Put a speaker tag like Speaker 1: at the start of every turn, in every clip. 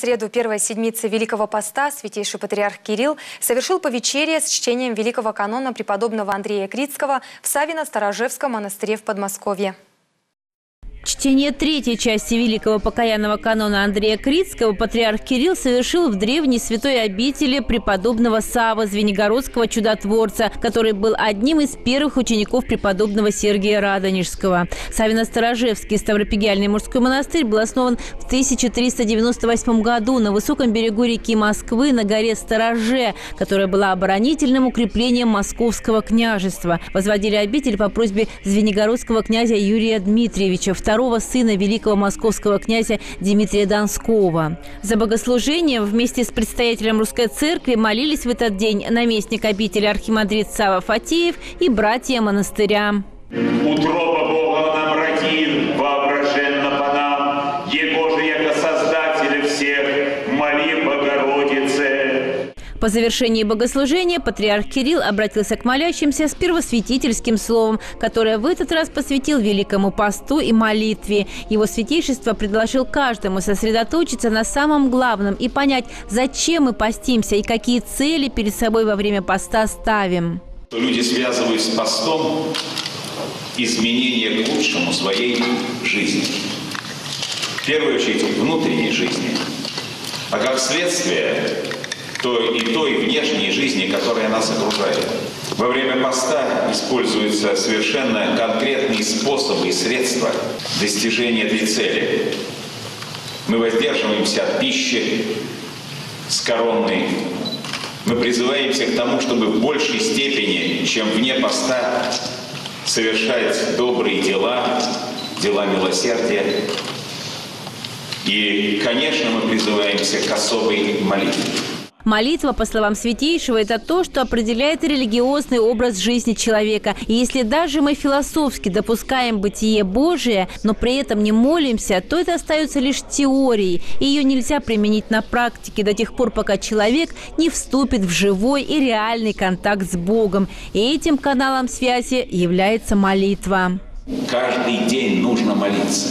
Speaker 1: среду первой седмицы Великого Поста святейший патриарх Кирилл совершил повечерие с чтением Великого канона преподобного Андрея Критского в Савино-Старожевском монастыре в Подмосковье.
Speaker 2: Чтение третьей части Великого покаянного канона Андрея Критского патриарх Кирилл совершил в древней святой обители преподобного Саввы, звенигородского чудотворца, который был одним из первых учеников преподобного Сергия Радонежского. Савино-Старожевский ставропигиальный мужской монастырь был основан в 1398 году на высоком берегу реки Москвы на горе Стороже, которая была оборонительным укреплением Московского княжества. Возводили обитель по просьбе звенигородского князя Юрия Дмитриевича, второго сына великого московского князя Дмитрия Донского. За богослужением вместе с предстоятелем русской церкви молились в этот день наместник обители архимандрит Савва Фатеев и братья монастыря.
Speaker 3: Утроба Бога нам родит, воображенно по нам, Его же яко Создателя всех, моли Богородице.
Speaker 2: По завершении богослужения патриарх Кирилл обратился к молящимся с первосвятительским словом, которое в этот раз посвятил Великому посту и молитве. Его святейшество предложил каждому сосредоточиться на самом главном и понять, зачем мы постимся и какие цели перед собой во время поста ставим.
Speaker 4: Люди связывают с постом изменения к лучшему своей жизни. В первую очередь внутренней жизни, а как следствие той и внешней жизни, которая нас окружает. Во время поста используются совершенно конкретные способы и средства достижения этой цели. Мы воздерживаемся от пищи скоромной. Мы призываемся к тому, чтобы в большей степени, чем вне поста, совершать добрые дела, дела милосердия. И, конечно, мы призываемся к особой молитве.
Speaker 2: Молитва, по словам святейшего, это то, что определяет религиозный образ жизни человека. И если даже мы философски допускаем бытие Божие, но при этом не молимся, то это остается лишь теорией. И ее нельзя применить на практике до тех пор, пока человек не вступит в живой и реальный контакт с Богом. И этим каналом связи является молитва.
Speaker 4: Каждый день нужно молиться.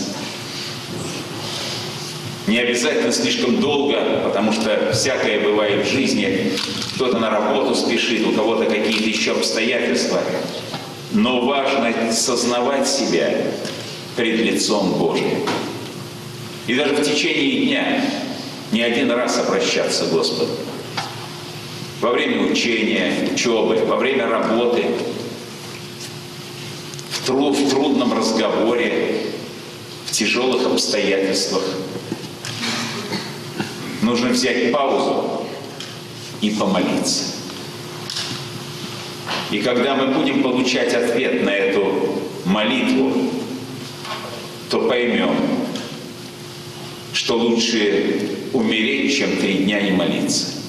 Speaker 4: Не обязательно слишком долго, потому что всякое бывает в жизни. Кто-то на работу спешит, у кого-то какие-то еще обстоятельства. Но важно сознавать себя пред лицом Божьим. И даже в течение дня не один раз обращаться к Господу. Во время учения, учебы, во время работы, в трудном разговоре, в тяжелых обстоятельствах. Нужно взять паузу и помолиться. И когда мы будем получать ответ на эту молитву, то поймем, что лучше умереть, чем 3 дня не молиться.